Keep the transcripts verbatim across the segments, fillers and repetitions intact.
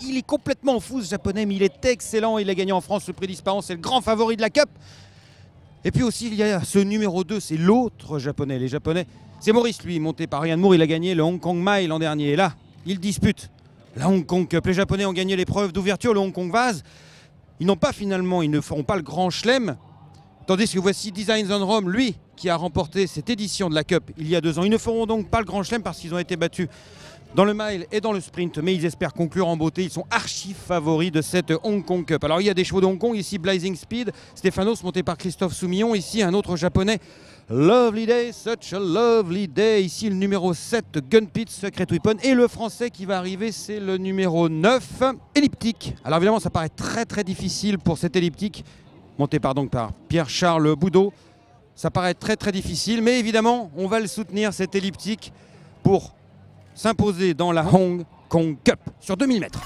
Il est complètement fou ce japonais, mais il est excellent. Il a gagné en France le prix d'Ispahan, c'est le grand favori de la Cup. Et puis aussi, il y a ce numéro deux, c'est l'autre japonais. Les japonais, c'est Maurice, lui, monté par Ryan Moore. Il a gagné le Hong Kong Mile l'an dernier. Et là, il dispute la Hong Kong Cup. Les japonais ont gagné l'épreuve d'ouverture, le Hong Kong Vase. Ils n'ont pas finalement, ils ne feront pas le grand chelem. Tandis que voici Designs on Rome, lui, qui a remporté cette édition de la Cup il y a deux ans. Ils ne feront donc pas le grand chelem parce qu'ils ont été battus dans le mile et dans le sprint, mais ils espèrent conclure en beauté. Ils sont archi favoris de cette Hong Kong Cup. Alors il y a des chevaux de Hong Kong, ici Blazing Speed, Stéphanos monté par Christophe Soumillon, ici un autre japonais, Lovely Day, Such a Lovely Day, ici le numéro sept, Gun Pit, Secret Weapon, et le français qui va arriver, c'est le numéro neuf, Elliptique. Alors évidemment ça paraît très très difficile pour cet Elliptique, monté par, donc, par Pierre-Charles Boudot. Ça paraît très très difficile, mais évidemment on va le soutenir cet Elliptique pour s'imposer dans la Hong Kong Cup sur deux mille mètres.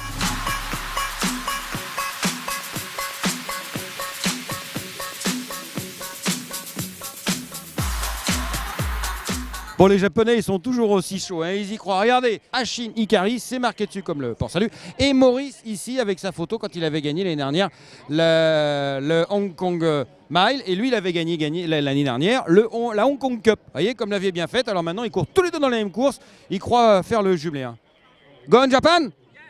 Bon, les Japonais, ils sont toujours aussi chauds, hein, ils y croient. Regardez, Ashin Hikari, c'est marqué dessus comme le port salut. Et Maurice, ici, avec sa photo, quand il avait gagné l'année dernière le, le Hong Kong Mile. Et lui, il avait gagné, gagné l'année dernière le, la Hong Kong Cup. Vous voyez, comme l'avait bien fait. Alors maintenant, ils courent tous les deux dans la même course. Ils croient faire le jumelé. Hein. Go on Japan!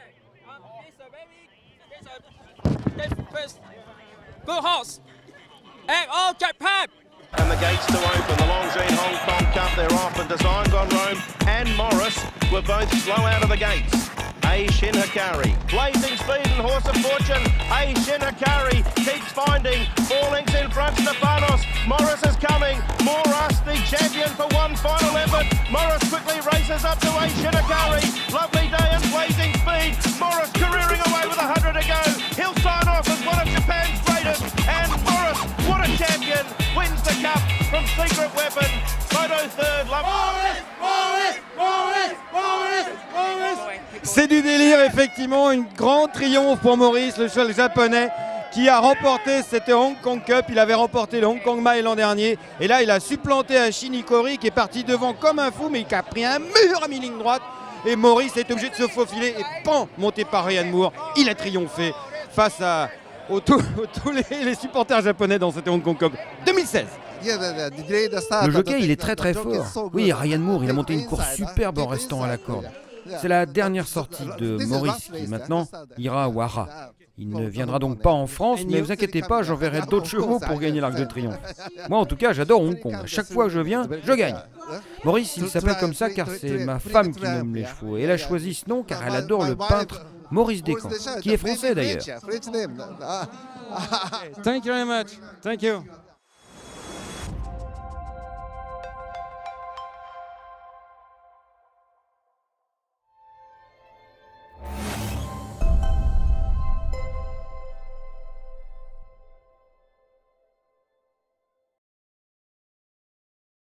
Go horse! And all Japan! And the gates to open, the Longines Hong Kong Cup, they're off, and Designs on Rome and Morris were both slow out of the gates. A Shin Hikari, Blazing Speed and Horse of Fortune. A Shin Hikari keeps finding, four lengths in front, Stéphanos. Morris is coming, Moras the champion for one final effort. Morris quickly races up to A Shin Hikari. Lovely Day and Blazing Speed. Morris careering away with a hundred to go. He'll sign off as one of Japan's greatest. And Morris, what a champion, wins the cup from Secret Weapon. Photo third, Morris, Morris, Morris, Morris, Morris. C'est du délire, effectivement, un grand triomphe pour Maurice, le cheval japonais qui a remporté cette Hong Kong Cup. Il avait remporté le Hong Kong Mile l'an dernier. Et là, il a supplanté Ashin Hikari qui est parti devant comme un fou, mais qui a pris un mur à mi-ligne droite. Et Maurice est obligé de se faufiler et pan, monté par Ryan Moore. Il a triomphé face à aux tous les, les supporters japonais dans cette Hong Kong Cup deux mille seize. Le jockey, il est très très fort. Oui, Ryan Moore, il a monté une course superbe en restant à la corde. C'est la dernière sortie de Maurice qui maintenant ira à Wara. Il ne viendra donc pas en France, mais ne vous inquiétez pas, j'enverrai d'autres chevaux pour gagner l'Arc de Triomphe. Moi en tout cas, j'adore Hong Kong. À chaque fois que je viens, je gagne. Maurice, il s'appelle comme ça car c'est ma femme qui nomme les chevaux. Et elle a choisi ce nom car elle adore le peintre Maurice Descamps, qui est français d'ailleurs. Thank you very much. Thank you.